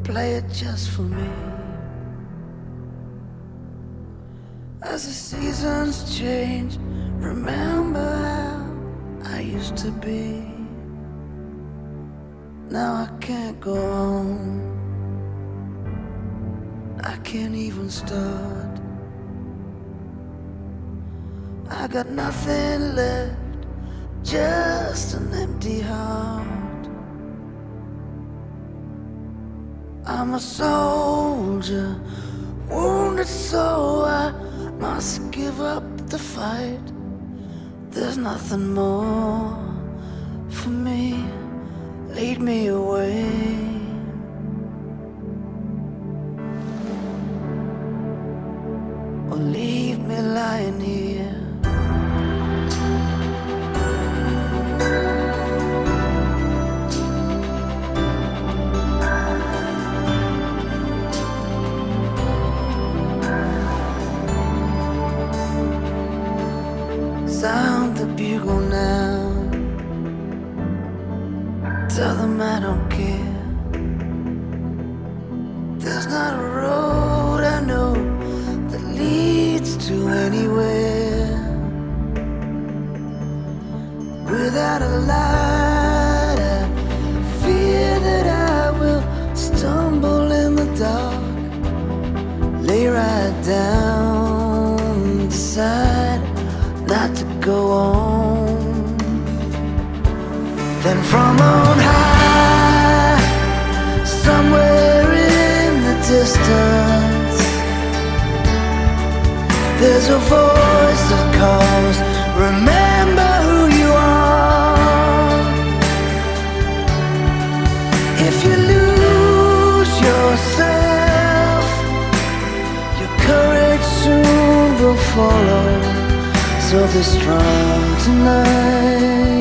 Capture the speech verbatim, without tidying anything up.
play it just for me. As the seasons change, remember how I used to be. Now I can't go on, I can't even start. I got nothing left, just an empty heart. I'm a soldier, wounded so I must give up the fight. There's nothing more for me, lead me away. Or leave me lying here. Sound the bugle now, tell them I don't care. There's not a road I know that leads to anywhere without a light. I fear that I will stumble in the dark, lay right down, decide not to go on. Then from on high, somewhere in the distance, there's a voice that calls, remember who you are. If you lose yourself, your courage soon will follow. So be strong tonight.